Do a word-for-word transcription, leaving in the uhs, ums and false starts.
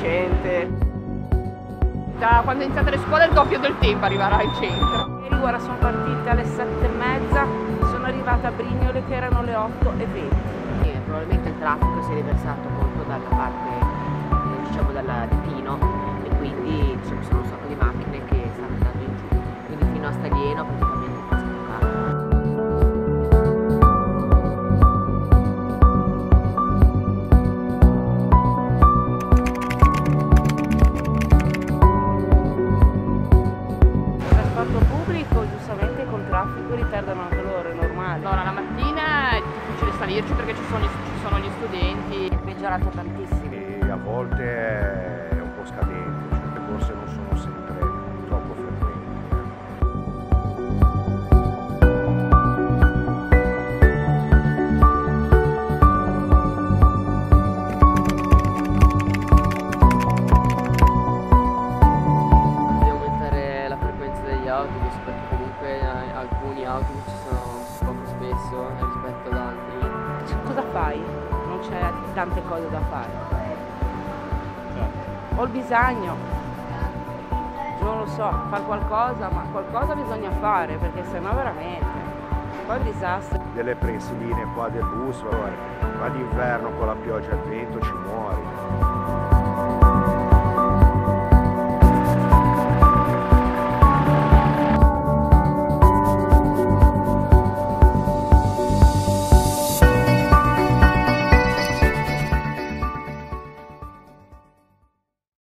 efficiente. Da quando è iniziata le scuole il doppio del tempo arriverà in centro. Ieri guarda, sono partita alle sette e mezza, sono arrivata a Brignole che erano le otto e venti. E probabilmente il traffico si è riversato molto dalla parte, eh, diciamo, dalla di Pino, e quindi insomma, sono un sacco di macchine che stanno andando in giù, quindi fino a Staglieno praticamente non si può fare. Giustamente col traffico ritardano anche loro, è normale. Allora la mattina è difficile salirci perché ci sono gli, ci sono gli studenti. È peggiorato tantissimo. E a volte è un po' scadente, cioè le corse non sono sempre troppo frequenti. Autobus, perché comunque alcuni autobus ci sono poco spesso rispetto ad altri. Cioè, cosa fai? Non c'è tante cose da fare. Ho il bisogno, non lo so, fare qualcosa, ma qualcosa bisogna fare perché sennò veramente poi è un disastro. Delle prensiline qua del bus, va d'inverno con la pioggia e il vento ci muori.